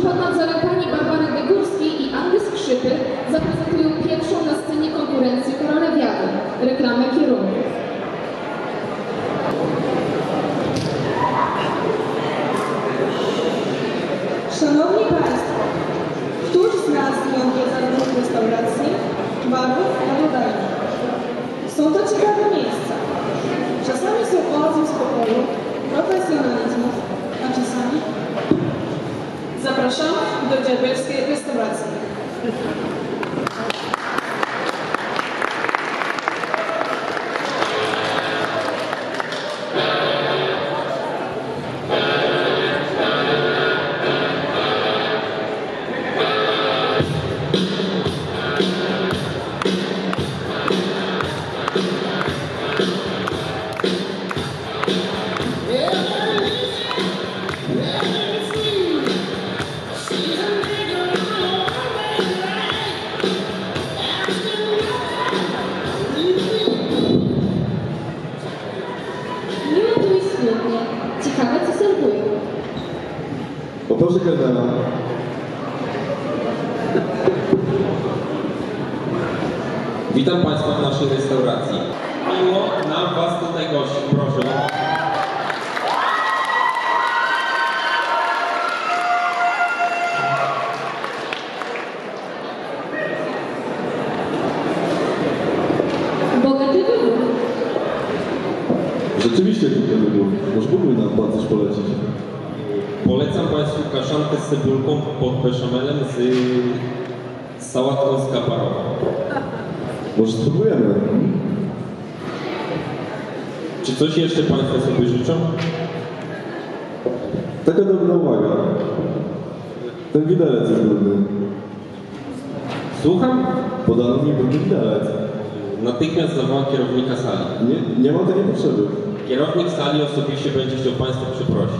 pod nadzorem pani Barbary Wygórskiej i Anny Skrzypy zaprezentują pierwszą na scenie konkurencję Korolewiady, reklamę kierunku. Szanowni Państwo, któż z nas nie odwiedza różnych restauracji, barów, jadłodajni? Są to ciekawe miejsca. Czasami są oazą spokoju, profesjonalizmu, a czasami zapraszamy do diabelskiej restauracji. Ciekawe, co serwują. Poproszę kelnera. Witam Państwa w naszej restauracji. Miło nam Was tutaj gości, proszę. Bogaty wybór. Rzeczywiście tylko wybór. Może mógłby nam Pan coś polecić? Polecam Państwu kaszankę z cebulką pod beszamelem z sałatką z kaparową. Może spróbujemy. Czy coś jeszcze Państwo sobie życzą? Taka dobra uwaga. Ten widelec jest brudny. Słucham? Podano mi brudny widelec. Natychmiast zawołam kierownika sali. Nie mam takiej potrzeby. Kierownik sali osobiście będzie chciał Państwa przeprosić.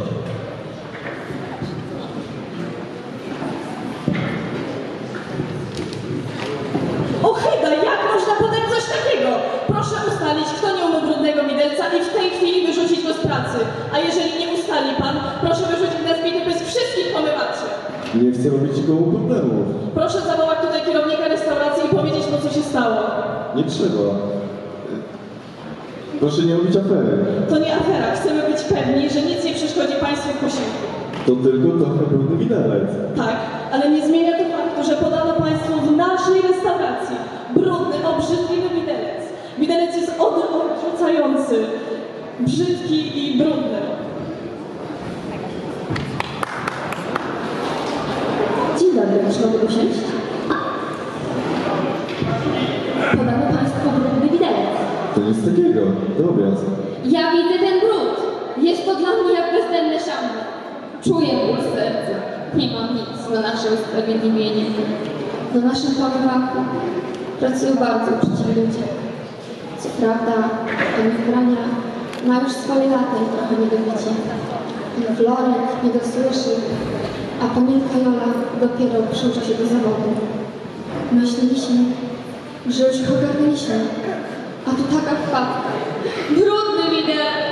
Ochyda, jak można podać coś takiego? Proszę ustalić, kto nie umył brudnego widelca i w tej chwili wyrzucić go z pracy. A jeżeli nie ustali Pan, proszę wyrzucić na zbity pysk wszystkich pomywaczy. Nie chcę robić nikomu problemów. Proszę zawołać tutaj kierownika restauracji i powiedzieć mu, co się stało. Nie trzeba. Proszę nie robić afery. To nie afera. Chcemy być pewni, że nic nie przeszkodzi Państwu w posiłku. To tylko trochę brudny widelec. Tak, ale nie zmienia to faktu, że podano Państwu w naszej restauracji brudny, obrzydliwy widelec. Widelec jest odrzucający, brzydki i brudny. Dzień dobry, czy mogę usiąść? Podano Państwu brudny widelec. To nic takiego. Drobiazg. Ja widzę ten brud. Jest to dla mnie jak bezdenne szambo. Czuję ból serca. Nie mam nic na nasze usprawiedliwienie. Na naszym pomywaku pracują bardzo uczciwi ludzie. Co prawda, ten Frania ma już swoje lata i trochę niedobicie. I Florek nie dosłyszy, a panienka Jola dopiero przyucza się do zawodu. Myśleliśmy, że już ich ogarnęliśmy, a tu taka wpadka. Brudny widelec!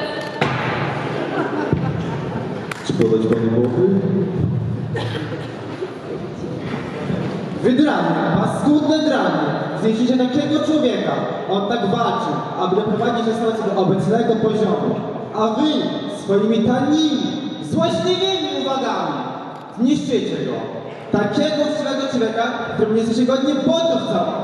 Czy podać Panu mokry? Wydranie, paskudne dranie, zniesiecie takiego człowieka. On tak walczył, aby doprowadzić restaurację do obecnego poziomu. A wy swoimi tanimi, złośliwymi uwagami zniszczycie go. Takiego uczciwego człowieka, który nie jesteście godnie podróż całą.